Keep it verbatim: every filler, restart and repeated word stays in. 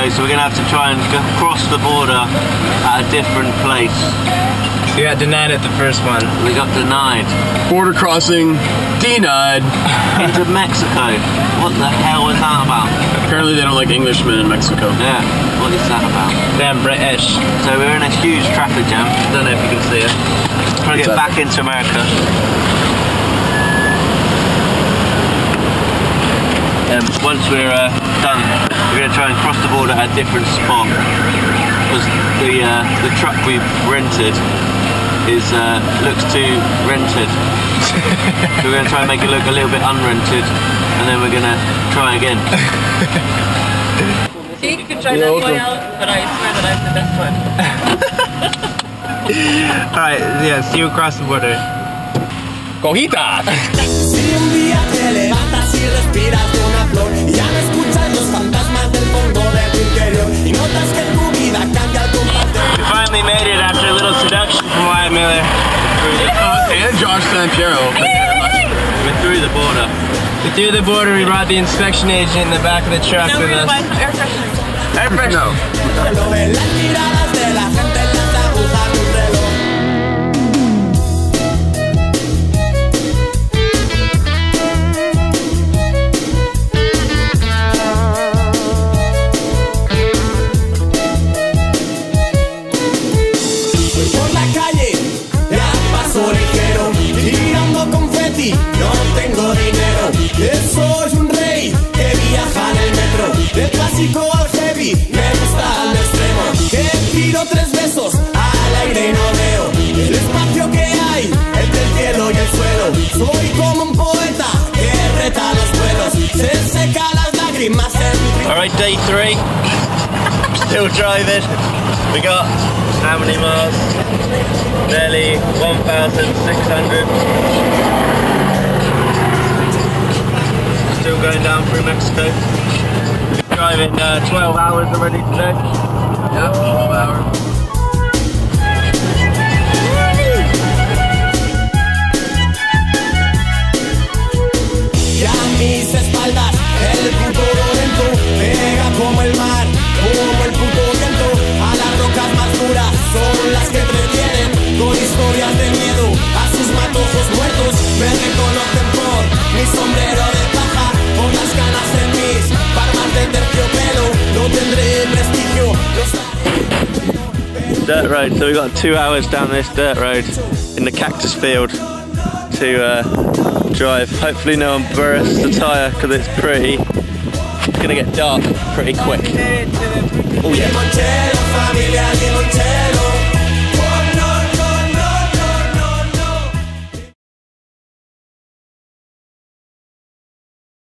Mexico, so we're going to have to try and go cross the border at a different place. You got denied at the first one. We got denied. Border crossing, denied. Into Mexico. What the hell was that about? Apparently they don't like Englishmen in Mexico. Yeah, what is that about? Damn British. So we're in a huge traffic jam. Don't know if you can see it. Trying to get back into America. Um, once we're uh, done, we're going to try and cross the border at a different spot. Because the, uh, the truck we've rented is uh, looks too rented. So we're going to try and make it look a little bit unrented, and then we're going to try again. See, you could try that one out, but I swear that I'm the best one. Alright, yeah, see you across the border. Cojita! Si un día te levantas y respiras de una flor y ya no escuchas los fantasmas del fondo de tu interior y notas que tu vida cambia al compás de... We finally made it after a little seduction from Wyatt Miller. And Josh Sampiero. We're through the border. We through the border, we brought the inspection agent in the back of the truck No, with we're us. going to buy some air fresheners. Air freshener. Lo ven las miradas de la gente en las agujas de un reloj. Por la calle, ya paso ligero, tirando confeti, no tengo dinero. Yo soy un rey que viaja en el metro, del clásico al heavy, me gusta al extremo. Que tiro tres besos al aire y no veo el espacio que hay entre el cielo y el suelo. Soy como un poeta que reta los vuelos, se seca las lágrimas en... Alright, day three. Still driving. We got how many miles? Nearly one thousand six hundred. Still going down through Mexico. Driving uh, twelve hours already today. Yeah, twelve hours. Y a mis espaldas el futuro lento pega como el mar, como el puto viento. A las rocas más duras son las que prefieren, con historias de miedo a sus matojos muertos. Me reconocen por mi sombrero de paja, por las canas en mis barbas de terciopelo. No tendré prestigio, los... Dirt road, so we've got two hours down this dirt road in the cactus field to uh, drive. Hopefully no one bursts the tyre because it's pretty, it's gonna get dark pretty quick. Oh yeah.